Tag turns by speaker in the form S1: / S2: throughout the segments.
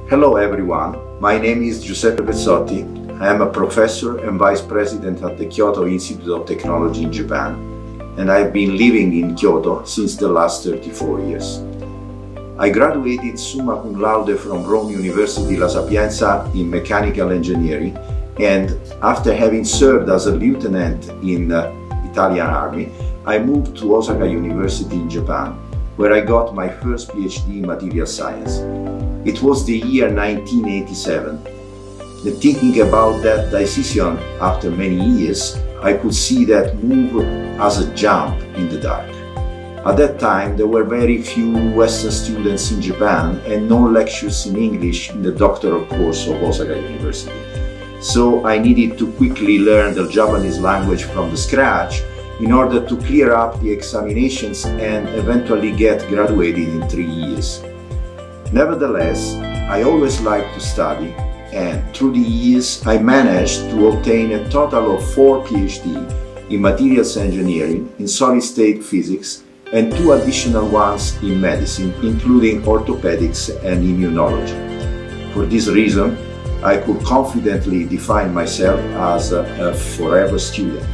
S1: Hello everyone, my name is Giuseppe Pezzotti. I am a professor and vice president at the Kyoto Institute of Technology in Japan, and I have been living in Kyoto since the last 34 years. I graduated summa cum laude from Rome University La Sapienza in mechanical engineering, and after having served as a lieutenant in the Italian Army, I moved to Osaka University in Japan, where I got my first PhD in material science. It was the year 1987. Thinking about that decision after many years, I could see that move as a jump in the dark. At that time, there were very few Western students in Japan and no lectures in English in the doctoral course of Osaka University. So I needed to quickly learn the Japanese language from the scratch in order to clear up the examinations and eventually get graduated in 3 years. Nevertheless, I always liked to study, and through the years I managed to obtain a total of 4 PhD in materials engineering, in solid-state physics, and 2 additional ones in medicine, including orthopedics and immunology. For this reason, I could confidently define myself as a forever student.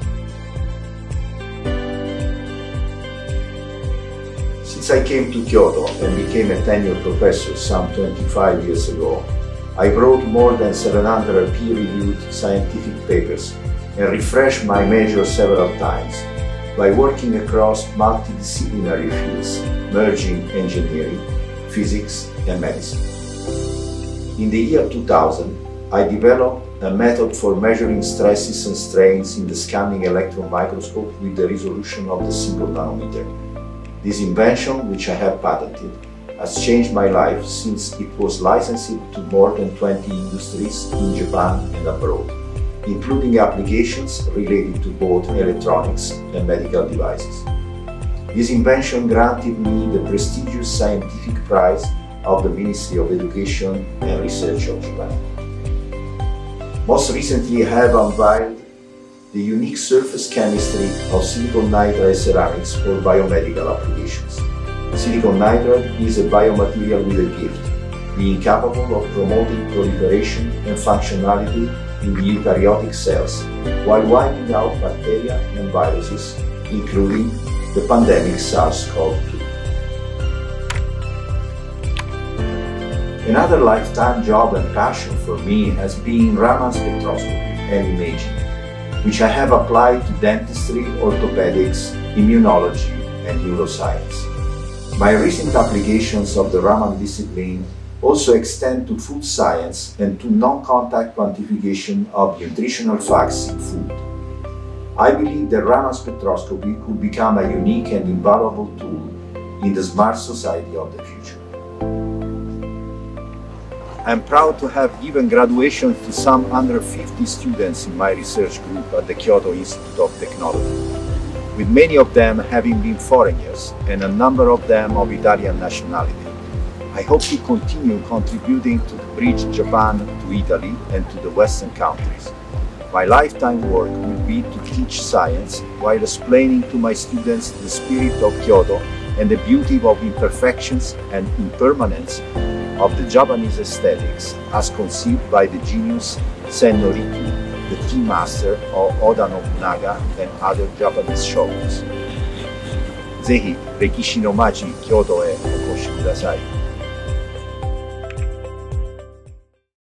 S1: Since I came to Kyoto and became a tenured professor some 25 years ago, I wrote more than 700 peer-reviewed scientific papers and refreshed my major several times by working across multidisciplinary fields, merging engineering, physics, and medicine. In the year 2000, I developed a method for measuring stresses and strains in the scanning electron microscope with the resolution of the single nanometer. This invention, which I have patented, has changed my life since it was licensed to more than 20 industries in Japan and abroad, including applications related to both electronics and medical devices. This invention granted me the prestigious scientific prize of the Ministry of Education and Research of Japan. Most recently, I have unveiled the unique surface chemistry of silicon nitride ceramics for biomedical applications. Silicon nitride is a biomaterial with a gift, being capable of promoting proliferation and functionality in the eukaryotic cells, while wiping out bacteria and viruses, including the pandemic SARS-CoV-2. Another lifetime job and passion for me has been Raman spectroscopy and imaging, which I have applied to dentistry, orthopedics, immunology, and neuroscience. My recent applications of the Raman discipline also extend to food science and to non-contact quantification of nutritional facts in food. I believe that Raman spectroscopy could become a unique and invaluable tool in the smart society of the future. I'm proud to have given graduation to some 150 students in my research group at the Kyoto Institute of Technology, with many of them having been foreigners and a number of them of Italian nationality. I hope to continue contributing to bridge Japan to Italy and to the Western countries. My lifetime work will be to teach science while explaining to my students the spirit of Kyoto and the beauty of imperfections and impermanence of the Japanese aesthetics as conceived by the genius Senno Rikyu, the tea master of Oda Nobunaga and other Japanese shoguns. ぜひ歴史の街京都へお越しください。